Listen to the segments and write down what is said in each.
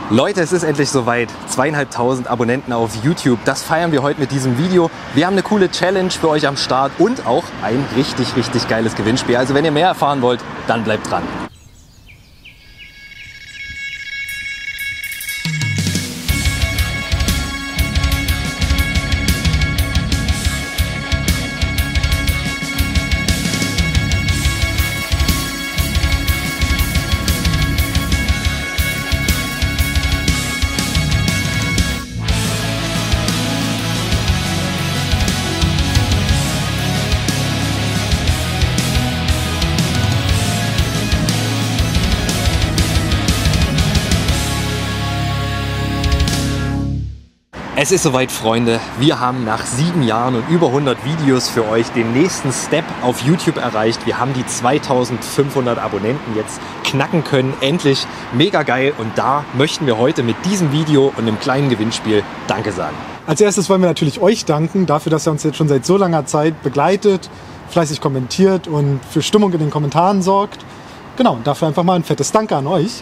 Leute, es ist endlich soweit. 2.500 Abonnenten auf YouTube. Das feiern wir heute mit diesem Video. Wir haben eine coole Challenge für euch am Start und auch ein richtig, richtig geiles Gewinnspiel. Also wenn ihr mehr erfahren wollt, dann bleibt dran. Es ist soweit, Freunde. Wir haben nach 7 Jahren und über 100 Videos für euch den nächsten Step auf YouTube erreicht. Wir haben die 2.500 Abonnenten jetzt knacken können. Endlich mega geil. Und da möchten wir heute mit diesem Video und einem kleinen Gewinnspiel Danke sagen. Als erstes wollen wir natürlich euch danken dafür, dass ihr uns jetzt schon seit so langer Zeit begleitet, fleißig kommentiert und für Stimmung in den Kommentaren sorgt. Genau, und dafür einfach mal ein fettes Danke an euch.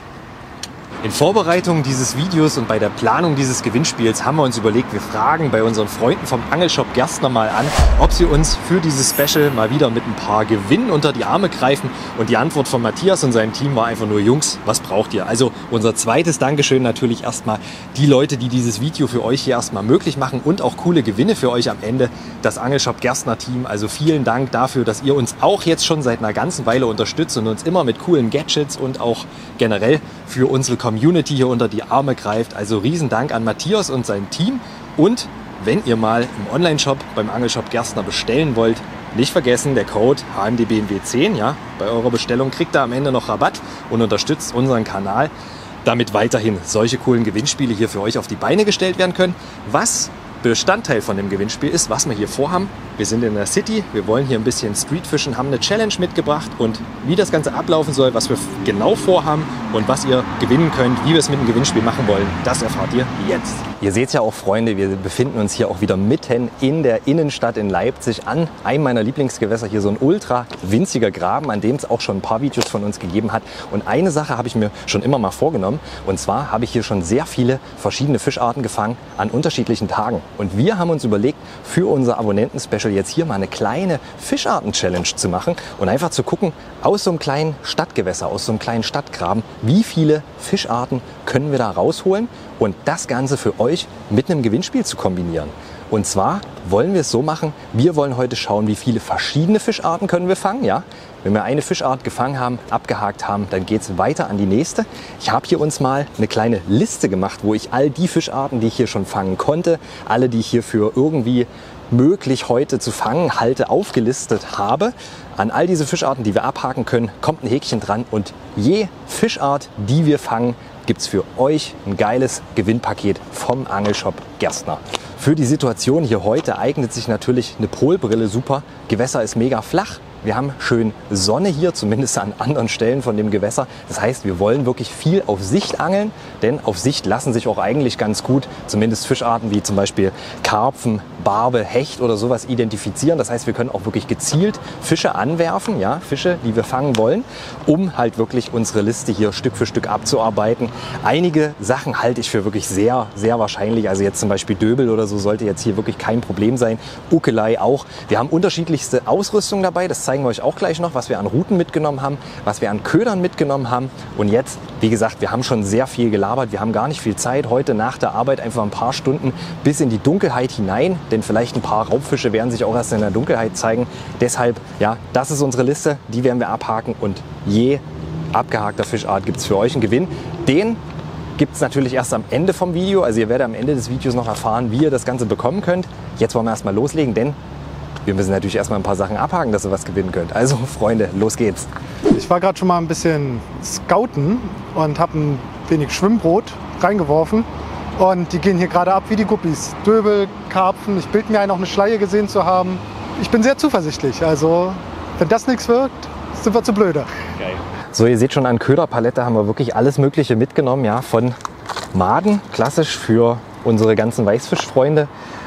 In Vorbereitung dieses Videos und bei der Planung dieses Gewinnspiels haben wir uns überlegt, wir fragen bei unseren Freunden vom Angelshop Gerstner mal an, ob sie uns für dieses Special mal wieder mit ein paar Gewinnen unter die Arme greifen. Und die Antwort von Matthias und seinem Team war einfach nur: Jungs, was braucht ihr? Also unser zweites Dankeschön natürlich erstmal die Leute, die dieses Video für euch hier erstmal möglich machen und auch coole Gewinne für euch am Ende. Das Angelshop Gerstner Team. Also vielen Dank dafür, dass ihr uns auch jetzt schon seit einer ganzen Weile unterstützt und uns immer mit coolen Gadgets und auch generell für unsere Community hier unter die Arme greift. Also riesen Dank an Matthias und sein Team. Und wenn ihr mal im Onlineshop beim Angelshop Gerstner bestellen wollt, nicht vergessen, der Code HMDBNW10, ja, bei eurer Bestellung kriegt ihr am Ende noch Rabatt und unterstützt unseren Kanal, damit weiterhin solche coolen Gewinnspiele hier für euch auf die Beine gestellt werden können. Was Bestandteil von dem Gewinnspiel ist, was wir hier vorhaben. Wir sind in der City, wir wollen hier ein bisschen Streetfischen, haben eine Challenge mitgebracht und wie das Ganze ablaufen soll, was wir genau vorhaben und was ihr gewinnen könnt, wie wir es mit dem Gewinnspiel machen wollen, das erfahrt ihr jetzt. Ihr seht ja auch, Freunde, wir befinden uns hier auch wieder mitten in der Innenstadt in Leipzig an einem meiner Lieblingsgewässer, hier so ein ultra winziger Graben, an dem es auch schon ein paar Videos von uns gegeben hat. Und eine Sache habe ich mir schon immer mal vorgenommen, und zwar habe ich hier schon sehr viele verschiedene Fischarten gefangen an unterschiedlichen Tagen. Und wir haben uns überlegt, für unser Abonnenten-Special jetzt hier mal eine kleine Fischarten-Challenge zu machen und einfach zu gucken, aus so einem kleinen Stadtgewässer, aus so einem kleinen Stadtgraben, wie viele Fischarten können wir da rausholen und das Ganze für euch mit einem Gewinnspiel zu kombinieren. Und zwar wollen wir es so machen, wir wollen heute schauen, wie viele verschiedene Fischarten können wir fangen. Ja? Wenn wir eine Fischart gefangen haben, abgehakt haben, dann geht es weiter an die nächste. Ich habe hier uns mal eine kleine Liste gemacht, wo ich all die Fischarten, die ich hier schon fangen konnte, alle, die ich hier für irgendwie möglich heute zu fangen halte, aufgelistet habe. An all diese Fischarten, die wir abhaken können, kommt ein Häkchen dran und je Fischart, die wir fangen, gibt es für euch ein geiles Gewinnpaket vom Angelshop Gerstner. Für die Situation hier heute eignet sich natürlich eine Polbrille super. Gewässer ist mega flach. Wir haben schön Sonne hier, zumindest an anderen Stellen von dem Gewässer. Das heißt, wir wollen wirklich viel auf Sicht angeln, denn auf Sicht lassen sich auch eigentlich ganz gut zumindest Fischarten wie zum Beispiel Karpfen, Barbe, Hecht oder sowas identifizieren. Das heißt, wir können auch wirklich gezielt Fische anwerfen, ja, Fische, die wir fangen wollen, um halt wirklich unsere Liste hier Stück für Stück abzuarbeiten. Einige Sachen halte ich für wirklich sehr, sehr wahrscheinlich. Also jetzt zum Beispiel Döbel oder so sollte jetzt hier wirklich kein Problem sein. Ukelei auch. Wir haben unterschiedlichste Ausrüstung dabei. Das zeigen wir euch auch gleich noch, was wir an Routen mitgenommen haben, was wir an Ködern mitgenommen haben. Und jetzt, wie gesagt, wir haben schon sehr viel gelabert. Wir haben gar nicht viel Zeit. Heute nach der Arbeit einfach ein paar Stunden bis in die Dunkelheit hinein. Denn vielleicht ein paar Raubfische werden sich auch erst in der Dunkelheit zeigen. Deshalb, ja, das ist unsere Liste. Die werden wir abhaken. Und je abgehakter Fischart gibt es für euch einen Gewinn. Den gibt es natürlich erst am Ende vom Video. Also ihr werdet am Ende des Videos noch erfahren, wie ihr das Ganze bekommen könnt. Jetzt wollen wir erstmal loslegen, denn wir müssen natürlich erstmal ein paar Sachen abhaken, dass ihr was gewinnen könnt. Also Freunde, los geht's. Ich war gerade schon mal ein bisschen scouten und habe ein wenig Schwimmbrot reingeworfen. Und die gehen hier gerade ab wie die Guppies. Döbel, Karpfen. Ich bilde mir ein, noch eine Schleie gesehen zu haben. Ich bin sehr zuversichtlich. Also wenn das nichts wirkt, sind wir zu blöde. Geil. So, ihr seht schon, an Köderpalette haben wir wirklich alles Mögliche mitgenommen. Ja, von Maden, klassisch für unsere ganzen Weißfischfreunde.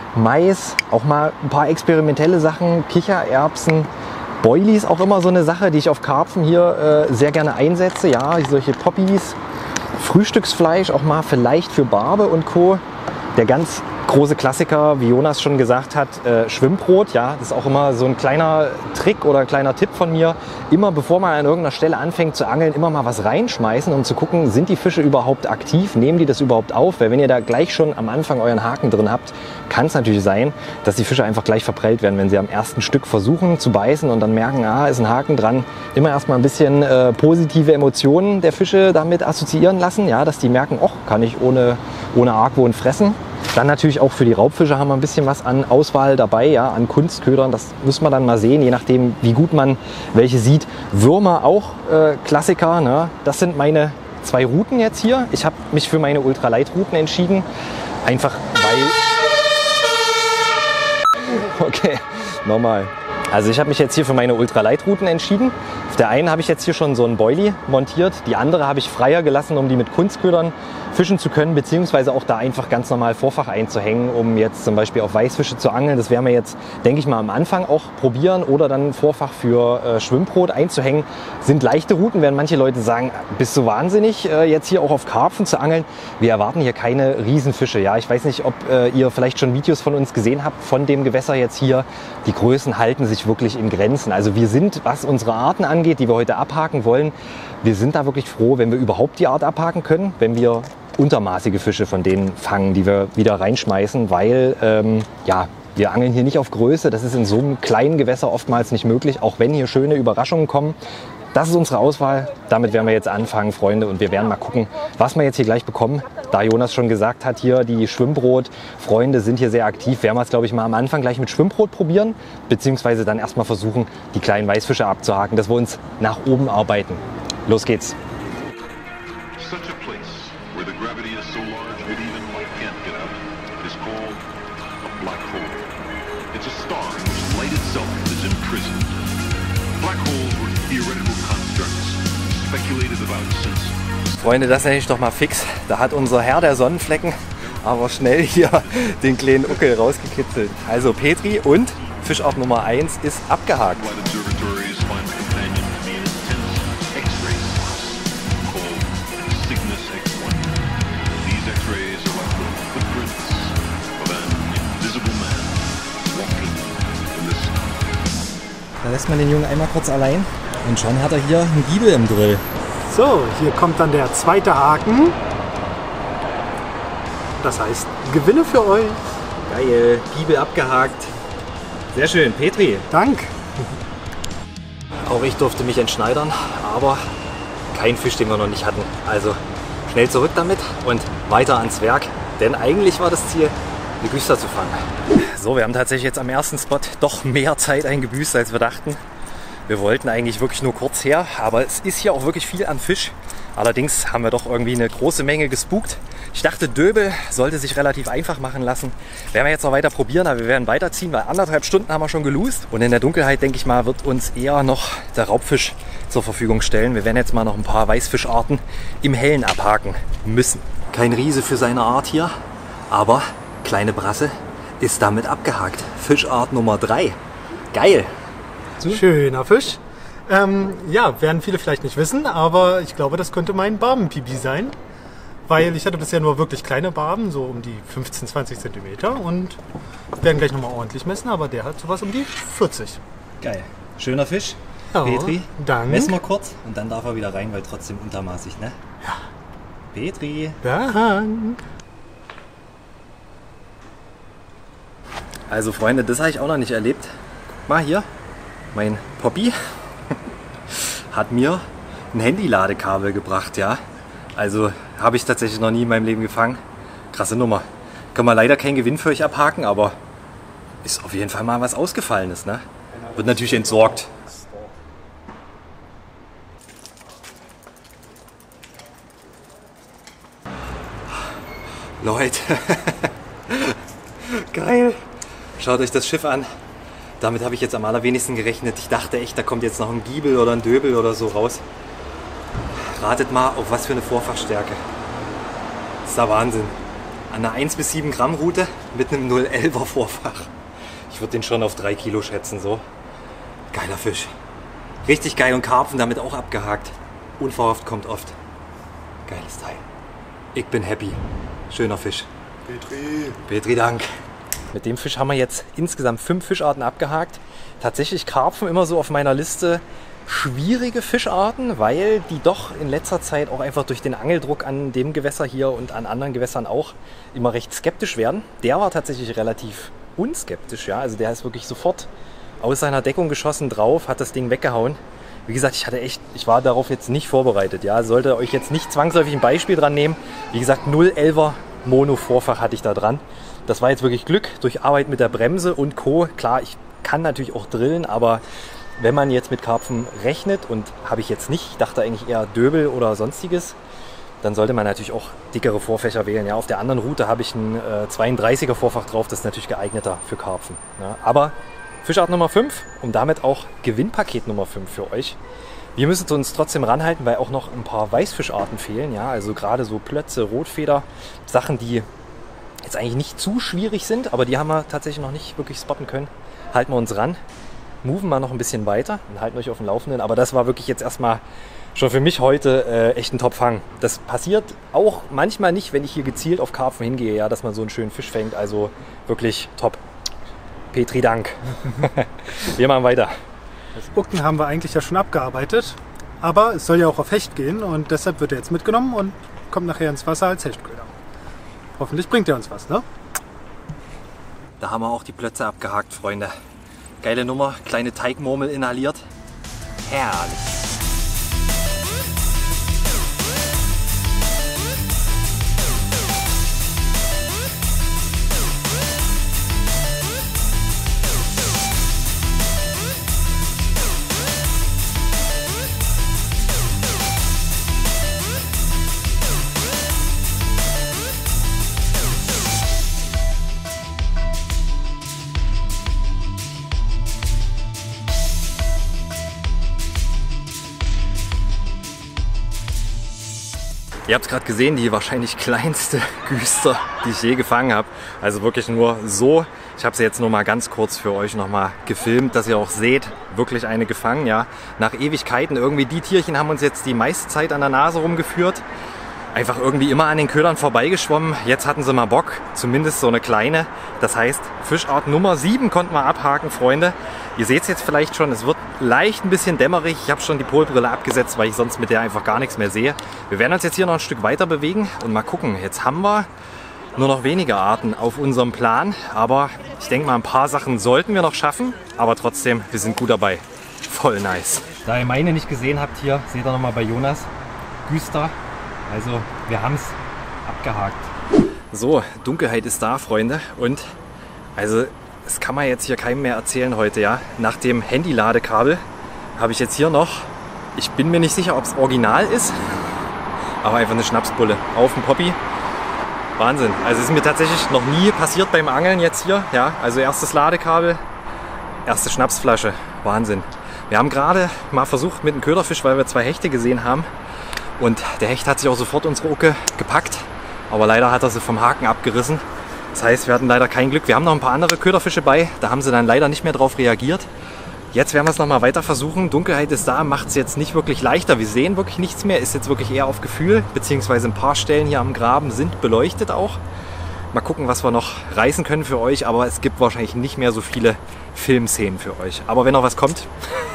Mais, auch mal ein paar experimentelle Sachen, Kichererbsen, Boilies, auch immer so eine Sache, die ich auf Karpfen hier sehr gerne einsetze. Ja, solche Poppies, Frühstücksfleisch auch mal vielleicht für Barbe und Co. Der ganz große Klassiker, wie Jonas schon gesagt hat, Schwimmbrot. Ja, das ist auch immer so ein kleiner Trick oder ein kleiner Tipp von mir. Immer bevor man an irgendeiner Stelle anfängt zu angeln, immer mal was reinschmeißen, um zu gucken, sind die Fische überhaupt aktiv, nehmen die das überhaupt auf? Weil wenn ihr da gleich schon am Anfang euren Haken drin habt, kann es natürlich sein, dass die Fische einfach gleich verprellt werden, wenn sie am ersten Stück versuchen zu beißen und dann merken, ist ein Haken dran. Immer erstmal ein bisschen positive Emotionen der Fische damit assoziieren lassen, ja, dass die merken, kann ich ohne Argwohn fressen. Dann natürlich auch für die Raubfische haben wir ein bisschen was an Auswahl dabei, ja, an Kunstködern. Das müssen wir dann mal sehen, je nachdem, wie gut man welche sieht. Würmer auch Klassiker. Ne? Das sind meine 2 Routen jetzt hier. Ich habe mich für meine Ultralight-Routen entschieden. Einfach weil... Okay, nochmal. Also ich habe mich jetzt hier für meine Ultralight-Routen entschieden. Auf der einen habe ich jetzt hier schon so einen Boilie montiert. Die andere habe ich freier gelassen, um die mit Kunstködern fischen zu können, beziehungsweise auch da einfach ganz normal Vorfach einzuhängen, um jetzt zum Beispiel auf Weißfische zu angeln. Das werden wir jetzt, denke ich mal, am Anfang auch probieren oder dann Vorfach für Schwimmbrot einzuhängen. Sind leichte Routen, werden manche Leute sagen, bist du wahnsinnig, jetzt hier auch auf Karpfen zu angeln. Wir erwarten hier keine Riesenfische. Ja, ich weiß nicht, ob ihr vielleicht schon Videos von uns gesehen habt, von dem Gewässer jetzt hier. Die Größen halten sich wirklich in Grenzen. Also wir sind, was unsere Arten angeht, die wir heute abhaken wollen, wir sind da wirklich froh, wenn wir überhaupt die Art abhaken können, wenn wir untermaßige Fische von denen fangen, die wir wieder reinschmeißen, weil wir angeln hier nicht auf Größe. Das ist in so einem kleinen Gewässer oftmals nicht möglich, auch wenn hier schöne Überraschungen kommen. Das ist unsere Auswahl. Damit werden wir jetzt anfangen, Freunde, und wir werden mal gucken, was wir jetzt hier gleich bekommen. Da Jonas schon gesagt hat, hier die Schwimmbrot-Freunde sind hier sehr aktiv, werden wir es, glaube ich, mal am Anfang gleich mit Schwimmbrot probieren, beziehungsweise dann erstmal versuchen, die kleinen Weißfische abzuhaken, dass wir uns nach oben arbeiten. Los geht's! Freunde, das nenne ich doch mal fix. Da hat unser Herr der Sonnenflecken aber schnell hier den kleinen Uckel rausgekitzelt. Also Petri und Fischart Nummer 1 ist abgehakt. Da lässt man den Jungen einmal kurz allein und schon hat er hier einen Giebel im Drill. So, hier kommt dann der zweite Haken. Das heißt, Gewinne für euch. Geil, Giebel abgehakt. Sehr schön, Petri. Dank. Auch ich durfte mich entschneidern, aber kein Fisch, den wir noch nicht hatten. Also schnell zurück damit und weiter ans Werk, denn eigentlich war das Ziel, die Güster zu fangen. So, wir haben tatsächlich jetzt am ersten Spot doch mehr Zeit eingebüßt, als wir dachten. Wir wollten eigentlich wirklich nur kurz her, aber es ist hier auch wirklich viel an Fisch. Allerdings haben wir doch irgendwie eine große Menge gespukt. Ich dachte, Döbel sollte sich relativ einfach machen lassen. Werden wir jetzt noch weiter probieren, aber wir werden weiterziehen, weil 1,5 Stunden haben wir schon geloost. Und in der Dunkelheit, denke ich mal, wird uns eher noch der Raubfisch zur Verfügung stellen. Wir werden jetzt mal noch ein paar Weißfischarten im Hellen abhaken müssen. Kein Riese für seine Art hier, aber kleine Brasse ist damit abgehakt. Fischart Nummer 3. Geil! Schöner Fisch. Ja, werden viele vielleicht nicht wissen, aber ich glaube, das könnte mein Barbenpipi sein. Weil ich hatte bisher nur wirklich kleine Barben, so um die 15, 20 Zentimeter. Und werden gleich nochmal ordentlich messen, aber der hat sowas um die 40. Geil. Schöner Fisch. Ja, Petri, Dank. messen wir kurz und dann darf er wieder rein, weil trotzdem untermaßig, ne? Ja. Petri. Dank. Also Freunde, das habe ich auch noch nicht erlebt. Guck mal hier, mein Poppy hat mir ein Handy-Ladekabel gebracht, ja. Also habe ich tatsächlich noch nie in meinem Leben gefangen. Krasse Nummer. Kann man leider keinen Gewinn für euch abhaken, aber ist auf jeden Fall mal was Ausgefallenes, ne? Wird natürlich entsorgt. Leute, geil. Schaut euch das Schiff an. Damit habe ich jetzt am allerwenigsten gerechnet. Ich dachte echt, da kommt jetzt noch ein Giebel oder ein Döbel oder so raus. Ratet mal, auf was für eine Vorfachstärke. Das ist der Wahnsinn. An einer 1 bis 7 Gramm Route mit einem 0,11er Vorfach. Ich würde den schon auf 3 Kilo schätzen, so. Geiler Fisch. Richtig geil und Karpfen damit auch abgehakt. Unverhofft kommt oft. Geiles Teil. Ich bin happy. Schöner Fisch. Petri. Petri, Dank. Mit dem Fisch haben wir jetzt insgesamt 5 Fischarten abgehakt. Tatsächlich Karpfen immer so auf meiner Liste schwierige Fischarten, weil die doch in letzter Zeit auch einfach durch den Angeldruck an dem Gewässer hier und an anderen Gewässern auch immer recht skeptisch werden. Der war tatsächlich relativ unskeptisch, ja. Also der ist wirklich sofort aus seiner Deckung geschossen drauf, hat das Ding weggehauen. Wie gesagt, ich war darauf jetzt nicht vorbereitet, ja. Sollte euch jetzt nicht zwangsläufig ein Beispiel dran nehmen. Wie gesagt, 0,11er Mono-Vorfach hatte ich da dran. Das war jetzt wirklich Glück durch Arbeit mit der Bremse und Co. Klar, ich kann natürlich auch drillen, aber wenn man jetzt mit Karpfen rechnet, und habe ich jetzt nicht, ich dachte eigentlich eher Döbel oder sonstiges, dann sollte man natürlich auch dickere Vorfächer wählen. Ja, auf der anderen Route habe ich ein 32er Vorfach drauf, das ist natürlich geeigneter für Karpfen. Ja, aber Fischart Nummer 5 und damit auch Gewinnpaket Nummer 5 für euch. Wir müssen uns trotzdem ranhalten, weil auch noch ein paar Weißfischarten fehlen. Ja, also gerade so Plötze, Rotfeder, Sachen, die jetzt eigentlich nicht zu schwierig sind, aber die haben wir tatsächlich noch nicht wirklich spotten können. Halten wir uns ran. Moven wir noch ein bisschen weiter und halten euch auf dem Laufenden. Aber das war wirklich jetzt erstmal schon für mich heute echt ein Top-Fang. Das passiert auch manchmal nicht, wenn ich hier gezielt auf Karpfen hingehe, ja, dass man so einen schönen Fisch fängt. Also wirklich top. Petri, Dank. Wir machen weiter. Das Bucken haben wir eigentlich ja schon abgearbeitet. Aber es soll ja auch auf Hecht gehen und deshalb wird er jetzt mitgenommen und kommt nachher ins Wasser als Hechtköder. Hoffentlich bringt er uns was, ne? Da haben wir auch die Plötze abgehakt, Freunde. Geile Nummer, kleine Teigmurmel inhaliert. Herrlich. Ihr habt es gerade gesehen, die wahrscheinlich kleinste Güster, die ich je gefangen habe. Also wirklich nur so. Ich habe sie jetzt nur mal ganz kurz für euch noch mal gefilmt, dass ihr auch seht, wirklich eine gefangen. Ja, nach Ewigkeiten irgendwie. Die Tierchen haben uns jetzt die meiste Zeit an der Nase rumgeführt. Einfach irgendwie immer an den Ködern vorbeigeschwommen. Jetzt hatten sie mal Bock, zumindest so eine kleine. Das heißt, Fischart Nummer 7 konnten wir abhaken, Freunde. Ihr seht es jetzt vielleicht schon, es wird leicht ein bisschen dämmerig. Ich habe schon die Polbrille abgesetzt, weil ich sonst mit der einfach gar nichts mehr sehe. Wir werden uns jetzt hier noch ein Stück weiter bewegen und mal gucken. Jetzt haben wir nur noch wenige Arten auf unserem Plan. Aber ich denke mal, ein paar Sachen sollten wir noch schaffen. Aber trotzdem, wir sind gut dabei. Voll nice. Da ihr meine nicht gesehen habt hier, seht ihr nochmal bei Jonas. Güster. Also wir haben es abgehakt. So, Dunkelheit ist da, Freunde. Und also das kann man jetzt hier keinem mehr erzählen heute, ja. Nach dem Handy-Ladekabel habe ich jetzt hier noch, ich bin mir nicht sicher, ob es original ist, aber einfach eine Schnapsbulle auf dem Poppy. Wahnsinn. Also es ist mir tatsächlich noch nie passiert beim Angeln jetzt hier. Ja, also erstes Ladekabel, erste Schnapsflasche. Wahnsinn. Wir haben gerade mal versucht mit einem Köderfisch, weil wir 2 Hechte gesehen haben. Und der Hecht hat sich auch sofort unsere Ucke gepackt. Aber leider hat er sie vom Haken abgerissen. Das heißt, wir hatten leider kein Glück. Wir haben noch ein paar andere Köderfische bei. Da haben sie dann leider nicht mehr drauf reagiert. Jetzt werden wir es nochmal weiter versuchen. Dunkelheit ist da, macht es jetzt nicht wirklich leichter. Wir sehen wirklich nichts mehr. Ist jetzt wirklich eher auf Gefühl. Beziehungsweise ein paar Stellen hier am Graben sind beleuchtet auch. Mal gucken, was wir noch reißen können für euch. Aber es gibt wahrscheinlich nicht mehr so viele Filmszenen für euch. Aber wenn noch was kommt,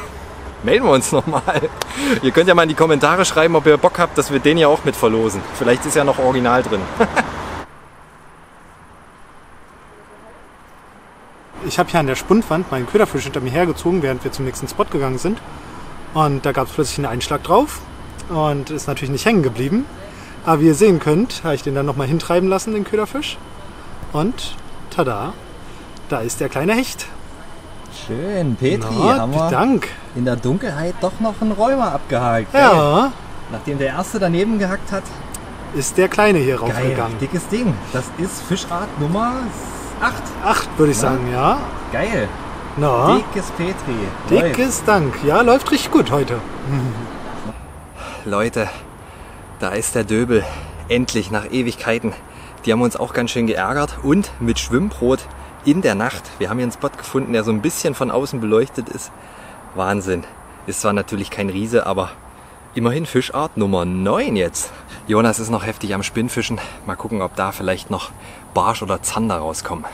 melden wir uns nochmal. Ihr könnt ja mal in die Kommentare schreiben, ob ihr Bock habt, dass wir den ja auch mit verlosen. Vielleicht ist ja noch Original drin. Ich habe hier an der Spundwand meinen Köderfisch hinter mir hergezogen, während wir zum nächsten Spot gegangen sind. Und da gab es plötzlich einen Einschlag drauf und ist natürlich nicht hängen geblieben. Aber wie ihr sehen könnt, habe ich den dann nochmal hintreiben lassen, den Köderfisch. Und tada, da ist der kleine Hecht. Schön, Petri, Na, haben wir Dank. in der Dunkelheit doch noch einen Räumer abgehakt. Ja. Nachdem der erste daneben gehackt hat. Ist der kleine hier Geil, raufgegangen. dickes Ding. Das ist Fischart Nummer 8. 8 würde ich sagen, ja. Geil. Na, Dickes Petri. dickes Dank. Ja, läuft richtig gut heute. Leute, da ist der Döbel. Endlich, nach Ewigkeiten. Die haben uns auch ganz schön geärgert. Und mit Schwimmbrot in der Nacht. Wir haben hier einen Spot gefunden, der so ein bisschen von außen beleuchtet ist. Wahnsinn. Ist zwar natürlich kein Riese, aber Immerhin Fischart Nummer 9 jetzt. Jonas ist noch heftig am Spinnfischen. Mal gucken, ob da vielleicht noch Barsch oder Zander rauskommen.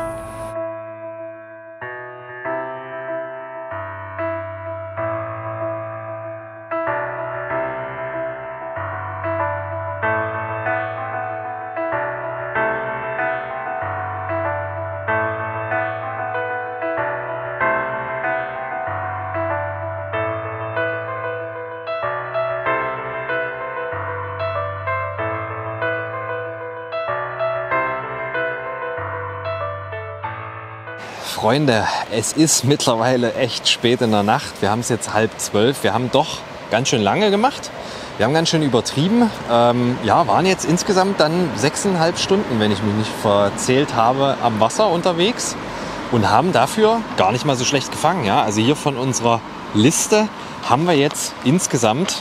Freunde, es ist mittlerweile echt spät in der Nacht. Wir haben es jetzt 11:30. Wir haben doch ganz schön lange gemacht. Wir haben ganz schön übertrieben. Waren jetzt insgesamt dann 6,5 Stunden, wenn ich mich nicht verzählt habe, am Wasser unterwegs und haben dafür gar nicht mal so schlecht gefangen. Ja? Also hier von unserer Liste haben wir jetzt insgesamt,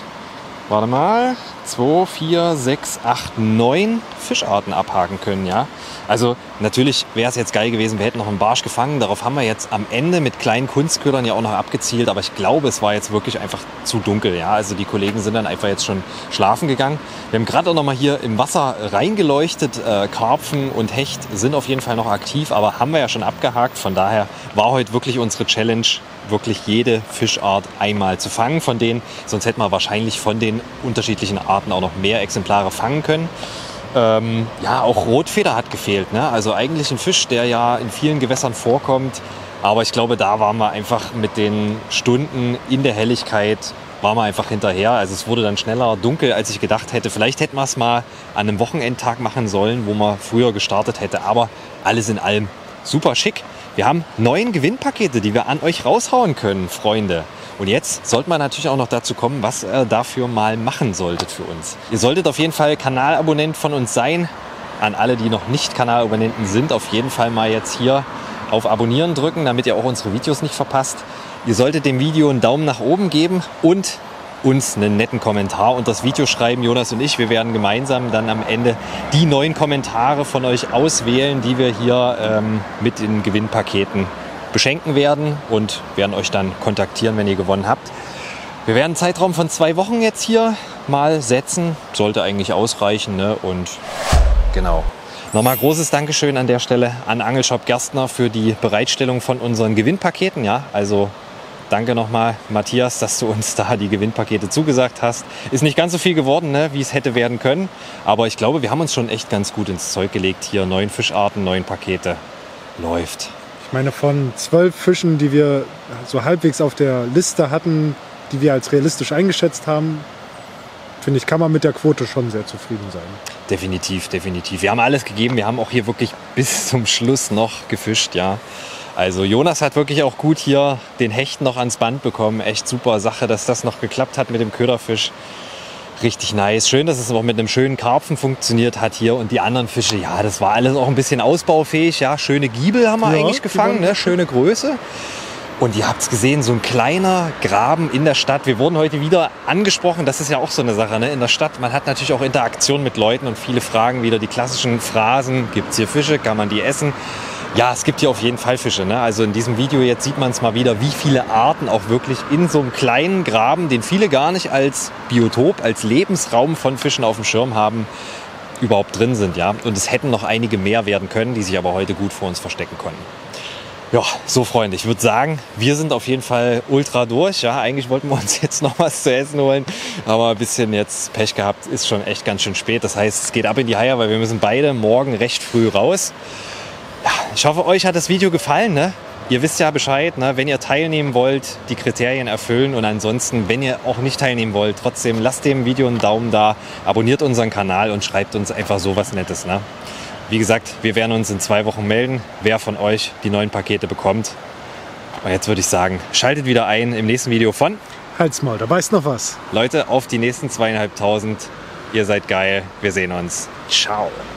2, 4, 6, 8, 9 Fischarten abhaken können. Ja? Also natürlich wäre es jetzt geil gewesen, wir hätten noch einen Barsch gefangen. Darauf haben wir jetzt am Ende mit kleinen Kunstködern ja auch noch abgezielt. Aber ich glaube, es war jetzt wirklich einfach zu dunkel. Ja? Also die Kollegen sind dann einfach jetzt schon schlafen gegangen. Wir haben gerade auch noch mal hier im Wasser reingeleuchtet. Karpfen und Hecht sind auf jeden Fall noch aktiv, aber haben wir ja schon abgehakt. Von daher war heute wirklich unsere Challenge, wirklich jede Fischart einmal zu fangen von denen. Sonst hätten wir wahrscheinlich von den unterschiedlichen Arten auch noch mehr Exemplare fangen können. Auch Rotfeder hat gefehlt. Ne? Also eigentlich ein Fisch, der ja in vielen Gewässern vorkommt. Aber ich glaube, da waren wir einfach mit den Stunden in der Helligkeit, waren wir einfach hinterher. Also es wurde dann schneller dunkel, als ich gedacht hätte. Vielleicht hätten wir es mal an einem Wochenendtag machen sollen, wo man früher gestartet hätte. Aber alles in allem super schick. Wir haben 9 Gewinnpakete, die wir an euch raushauen können, Freunde. Und jetzt sollte man natürlich auch noch dazu kommen, was ihr dafür mal machen solltet für uns. Ihr solltet auf jeden Fall Kanalabonnent von uns sein. An alle, die noch nicht Kanalabonnenten sind, auf jeden Fall mal jetzt hier auf Abonnieren drücken, damit ihr auch unsere Videos nicht verpasst. Ihr solltet dem Video einen Daumen nach oben geben und uns einen netten Kommentar unter das Video schreiben. Jonas und ich, wir werden gemeinsam dann am Ende die 9 Kommentare von euch auswählen, die wir hier mit den Gewinnpaketen beschenken werden und werden euch dann kontaktieren, wenn ihr gewonnen habt. Wir werden einen Zeitraum von 2 Wochen jetzt hier mal setzen. Sollte eigentlich ausreichen. Ne? Und genau. Nochmal großes Dankeschön an der Stelle an Angelshop Gerstner für die Bereitstellung von unseren Gewinnpaketen. Ja, also danke nochmal, Matthias, dass du uns da die Gewinnpakete zugesagt hast. Ist nicht ganz so viel geworden, ne, wie es hätte werden können. Aber ich glaube, wir haben uns schon echt ganz gut ins Zeug gelegt. Hier 9 Fischarten, 9 Pakete. Läuft. Ich meine, von 12 Fischen, die wir so halbwegs auf der Liste hatten, die wir als realistisch eingeschätzt haben, finde ich, kann man mit der Quote schon sehr zufrieden sein. Definitiv, definitiv. Wir haben alles gegeben. Wir haben auch hier wirklich bis zum Schluss noch gefischt, ja. Also Jonas hat wirklich auch gut hier den Hecht noch ans Band bekommen. Echt super Sache, dass das noch geklappt hat mit dem Köderfisch. Richtig nice. Schön, dass es auch mit einem schönen Karpfen funktioniert hat hier. Und die anderen Fische, ja, das war alles auch ein bisschen ausbaufähig. Ja, schöne Giebel haben wir eigentlich gefangen, ne? Schöne Größe. Und ihr habt es gesehen, so ein kleiner Graben in der Stadt. Wir wurden heute wieder angesprochen. Das ist ja auch so eine Sache, ne? In der Stadt. Man hat natürlich auch Interaktion mit Leuten und viele fragen wieder die klassischen Phrasen. Gibt es hier Fische? Kann man die essen? Ja, es gibt hier auf jeden Fall Fische. Ne? Also in diesem Video jetzt sieht man es mal wieder, wie viele Arten auch wirklich in so einem kleinen Graben, den viele gar nicht als Biotop, als Lebensraum von Fischen auf dem Schirm haben, überhaupt drin sind. Ja? Und es hätten noch einige mehr werden können, die sich aber heute gut vor uns verstecken konnten. Ja, so Freunde, ich würde sagen, wir sind auf jeden Fall ultra durch. Ja, eigentlich wollten wir uns jetzt noch was zu essen holen, aber ein bisschen jetzt Pech gehabt, ist schon echt ganz schön spät. Das heißt, es geht ab in die Haie, weil wir müssen beide morgen recht früh raus. Ja, ich hoffe, euch hat das Video gefallen. Ne? Ihr wisst ja Bescheid, ne? Wenn ihr teilnehmen wollt, die Kriterien erfüllen. Und ansonsten, wenn ihr auch nicht teilnehmen wollt, trotzdem lasst dem Video einen Daumen da, abonniert unseren Kanal und schreibt uns einfach so was Nettes. Ne? Wie gesagt, wir werden uns in 2 Wochen melden, wer von euch die 9 Pakete bekommt. Und jetzt würde ich sagen, schaltet wieder ein im nächsten Video von Halt's Maul, da beißt noch was. Leute, auf die nächsten 2.500. Ihr seid geil. Wir sehen uns. Ciao.